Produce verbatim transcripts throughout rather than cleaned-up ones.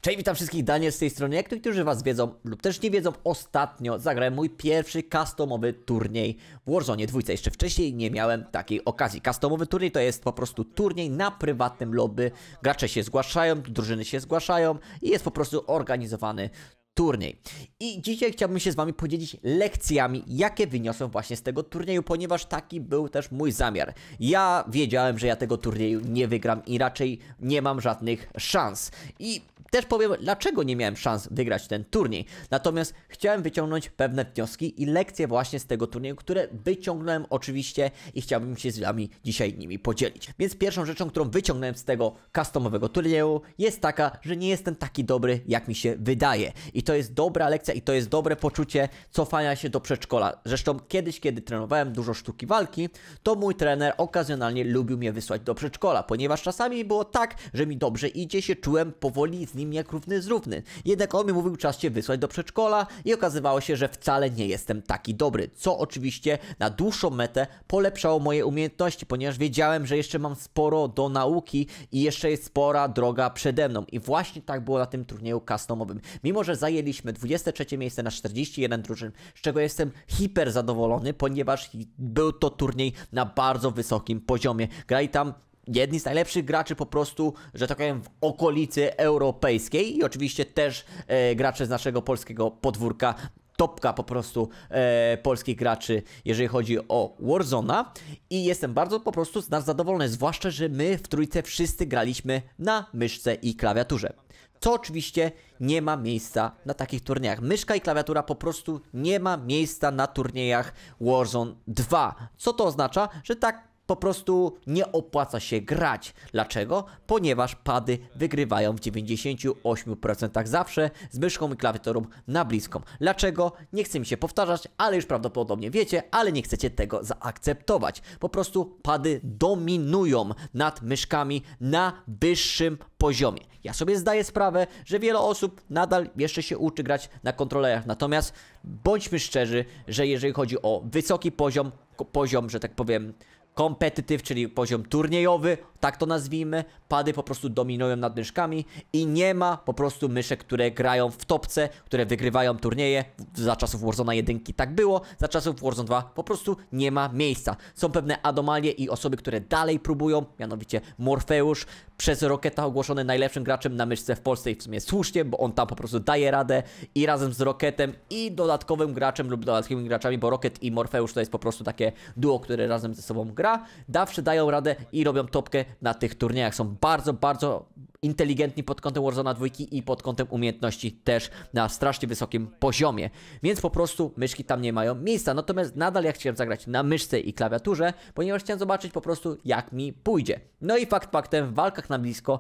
Cześć, witam wszystkich, Daniel z tej strony. Jak niektórzy was wiedzą lub też nie wiedzą, ostatnio zagrałem mój pierwszy customowy turniej w Warzone dwójce. Jeszcze wcześniej nie miałem takiej okazji. Customowy turniej to jest po prostu turniej na prywatnym lobby. Gracze się zgłaszają, drużyny się zgłaszają i jest po prostu organizowany turniej. I dzisiaj chciałbym się z wami podzielić lekcjami, jakie wyniosłem właśnie z tego turnieju, ponieważ taki był też mój zamiar. Ja wiedziałem, że ja tego turnieju nie wygram i raczej nie mam żadnych szans. I też powiem, dlaczego nie miałem szans wygrać ten turniej. Natomiast chciałem wyciągnąć pewne wnioski i lekcje właśnie z tego turnieju, które wyciągnąłem oczywiście i chciałbym się z wami dzisiaj nimi podzielić. Więc pierwszą rzeczą, którą wyciągnąłem z tego customowego turnieju, jest taka, że nie jestem taki dobry, jak mi się wydaje. I to jest dobra lekcja i to jest dobre poczucie cofania się do przedszkola. Zresztą kiedyś, kiedy trenowałem dużo sztuki walki, to mój trener okazjonalnie lubił mnie wysłać do przedszkola, ponieważ czasami było tak, że mi dobrze idzie, się czułem powoli z nim jak równy z równy. Jednak on mi mówił, czas cię wysłać do przedszkola i okazywało się, że wcale nie jestem taki dobry, co oczywiście na dłuższą metę polepszało moje umiejętności, ponieważ wiedziałem, że jeszcze mam sporo do nauki i jeszcze jest spora droga przede mną. I właśnie tak było na tym turnieju customowym. Mimo że zajęliśmy dwudzieste trzecie miejsce na czterdzieści jeden drużyn, z czego jestem hiper zadowolony, ponieważ był to turniej na bardzo wysokim poziomie. Grali tam jedni z najlepszych graczy po prostu, że tak powiem, w okolicy europejskiej i oczywiście też e, gracze z naszego polskiego podwórka. Topka po prostu e, polskich graczy, jeżeli chodzi o Warzona, i jestem bardzo po prostu z nas zadowolony, zwłaszcza, że my w trójce wszyscy graliśmy na myszce i klawiaturze. Co oczywiście nie ma miejsca na takich turniejach. Myszka i klawiatura po prostu nie ma miejsca na turniejach Warzone dwa. Co to oznacza? Że tak po prostu nie opłaca się grać. Dlaczego? Ponieważ pady wygrywają w dziewięćdziesięciu ośmiu procentach zawsze z myszką i klawiaturą na bliską. Dlaczego? Nie chcę mi się powtarzać, ale już prawdopodobnie wiecie, ale nie chcecie tego zaakceptować. Po prostu pady dominują nad myszkami na wyższym poziomie. Ja sobie zdaję sprawę, że wiele osób nadal jeszcze się uczy grać na kontrolerach, natomiast bądźmy szczerzy, że jeżeli chodzi o wysoki poziom, poziom, że tak powiem, competitive, czyli poziom turniejowy, tak to nazwijmy, pady po prostu dominują nad myszkami i nie ma po prostu myszek, które grają w topce, które wygrywają turnieje. Za czasów Warzona jeden tak było, za czasów Warzone dwa po prostu nie ma miejsca. Są pewne anomalie i osoby, które dalej próbują, mianowicie Morfeusz, przez Roketa ogłoszony najlepszym graczem na myszce w Polsce i w sumie słusznie, bo on tam po prostu daje radę i razem z Roketem i dodatkowym graczem lub dodatkowymi graczami, bo Roket i Morfeusz to jest po prostu takie duo, które razem ze sobą gra, zawsze dają radę i robią topkę na tych turniejach. Są bardzo, bardzo inteligentni pod kątem Warzona dwa i pod kątem umiejętności też na strasznie wysokim poziomie. Więc po prostu myszki tam nie mają miejsca. Natomiast nadal ja chciałem zagrać na myszce i klawiaturze, ponieważ chciałem zobaczyć po prostu, jak mi pójdzie. No i fakt faktem, w walkach na blisko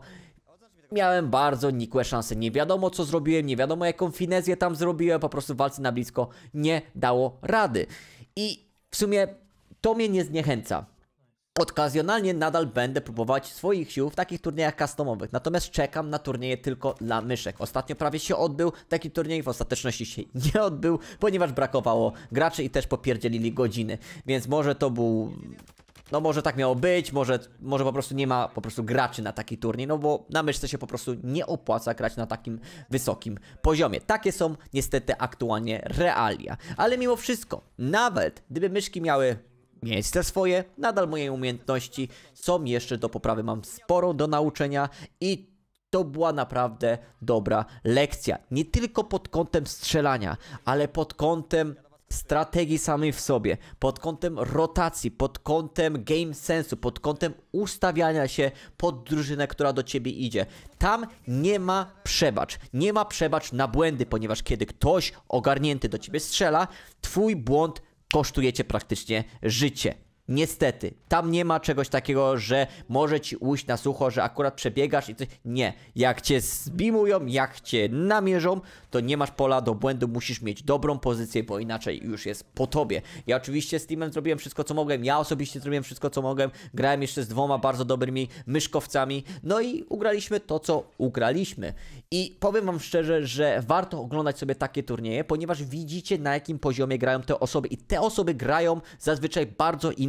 miałem bardzo nikłe szanse. Nie wiadomo, co zrobiłem, nie wiadomo, jaką finezję tam zrobiłem, po prostu w walce na blisko nie dało rady. I w sumie to mnie nie zniechęca. Okazjonalnie nadal będę próbować swoich sił w takich turniejach customowych, natomiast czekam na turnieje tylko dla myszek. Ostatnio prawie się odbył taki turniej, w ostateczności się nie odbył, ponieważ brakowało graczy i też popierdzielili godziny, więc może to był... No może tak miało być, może, może po prostu nie ma po prostu graczy na taki turniej, no bo na myszce się po prostu nie opłaca grać na takim wysokim poziomie. Takie są niestety aktualnie realia, ale mimo wszystko, nawet gdyby myszki miały miejsce swoje, nadal moje umiejętności są jeszcze do poprawy, mam sporo do nauczenia i to była naprawdę dobra lekcja. Nie tylko pod kątem strzelania, ale pod kątem strategii samej w sobie, pod kątem rotacji, pod kątem game sensu, pod kątem ustawiania się pod drużynę, która do ciebie idzie. Tam nie ma przebacz, nie ma przebacz na błędy, ponieważ kiedy ktoś ogarnięty do ciebie strzela, twój błąd kosztuje cię praktycznie życie. Niestety, tam nie ma czegoś takiego, że może ci ujść na sucho, że akurat przebiegasz i coś. Nie, jak cię zbimują, jak cię namierzą, to nie masz pola do błędu, musisz mieć dobrą pozycję, bo inaczej już jest po tobie. Ja oczywiście z teamem zrobiłem wszystko, co mogłem, ja osobiście zrobiłem wszystko, co mogłem, grałem jeszcze z dwoma bardzo dobrymi myszkowcami, no i ugraliśmy to, co ugraliśmy. I powiem wam szczerze, że warto oglądać sobie takie turnieje, ponieważ widzicie, na jakim poziomie grają te osoby i te osoby grają zazwyczaj bardzo intensywnie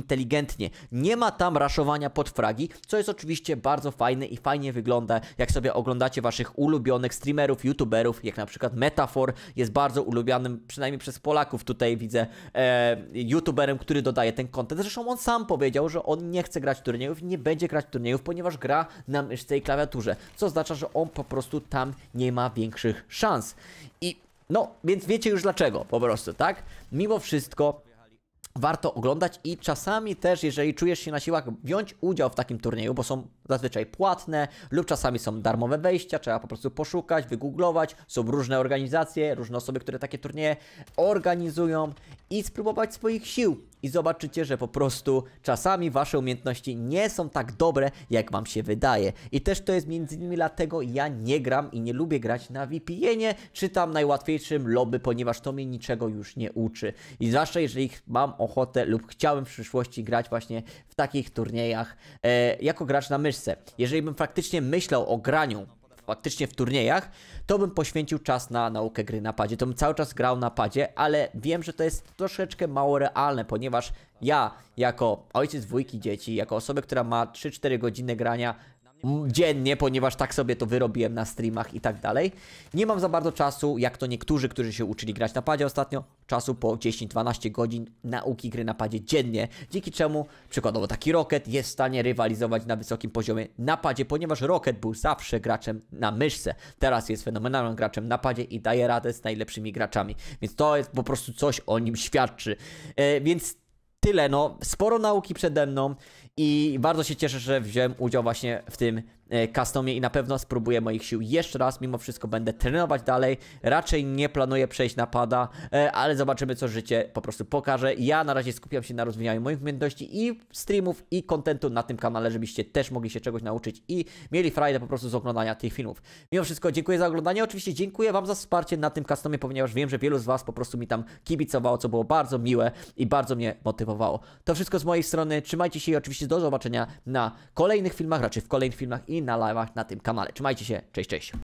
inteligentnie. Nie ma tam raszowania pod fragi, co jest oczywiście bardzo fajne i fajnie wygląda, jak sobie oglądacie waszych ulubionych streamerów, youtuberów, jak na przykład Metafor jest bardzo ulubionym, przynajmniej przez Polaków tutaj widzę, e, youtuberem, który dodaje ten content. Zresztą on sam powiedział, że on nie chce grać turniejów, nie będzie grać turniejów, ponieważ gra na myszce i klawiaturze, co oznacza, że on po prostu tam nie ma większych szans. I no, więc wiecie już dlaczego po prostu, tak? Mimo wszystko warto oglądać i czasami też, jeżeli czujesz się na siłach, wziąć udział w takim turnieju, bo są zazwyczaj płatne lub czasami są darmowe wejścia, trzeba po prostu poszukać, wygooglować, są różne organizacje, różne osoby, które takie turnieje organizują i spróbować swoich sił. I zobaczycie, że po prostu czasami wasze umiejętności nie są tak dobre, jak wam się wydaje. I też to jest między innymi dlatego ja nie gram i nie lubię grać na V P N-ie, czy tam najłatwiejszym lobby, ponieważ to mnie niczego już nie uczy. I zwłaszcza jeżeli mam ochotę lub chciałem w przyszłości grać właśnie w takich turniejach e, jako gracz na myszce. Jeżeli bym faktycznie myślał o graniu faktycznie w turniejach, to bym poświęcił czas na naukę gry na padzie. To bym cały czas grał na padzie, ale wiem, że to jest troszeczkę mało realne, ponieważ ja, jako ojciec dwójki dzieci, jako osoba, która ma trzy cztery godziny grania dziennie, ponieważ tak sobie to wyrobiłem na streamach i tak dalej, nie mam za bardzo czasu, jak to niektórzy, którzy się uczyli grać na padzie ostatnio, czasu po dziesięć dwanaście godzin nauki gry na padzie dziennie, dzięki czemu przykładowo taki Rocket jest w stanie rywalizować na wysokim poziomie na padzie, ponieważ Rocket był zawsze graczem na myszce, teraz jest fenomenalnym graczem na padzie i daje radę z najlepszymi graczami, więc to jest po prostu coś o nim świadczy, e, więc tyle, no, sporo nauki przede mną i bardzo się cieszę, że wziąłem udział właśnie w tym e, customie i na pewno spróbuję moich sił jeszcze raz, mimo wszystko będę trenować dalej, raczej nie planuję przejść na pada, e, ale zobaczymy, co życie po prostu pokaże. Ja na razie skupiam się na rozwijaniu moich umiejętności i streamów i kontentu na tym kanale, żebyście też mogli się czegoś nauczyć i mieli frajdę po prostu z oglądania tych filmów. Mimo wszystko dziękuję za oglądanie, oczywiście dziękuję wam za wsparcie na tym customie, ponieważ wiem, że wielu z was po prostu mi tam kibicowało, co było bardzo miłe i bardzo mnie motywowało. To wszystko z mojej strony, trzymajcie się i oczywiście do zobaczenia na kolejnych filmach, raczej w kolejnych filmach i na live'ach na tym kanale. Trzymajcie się, cześć, cześć.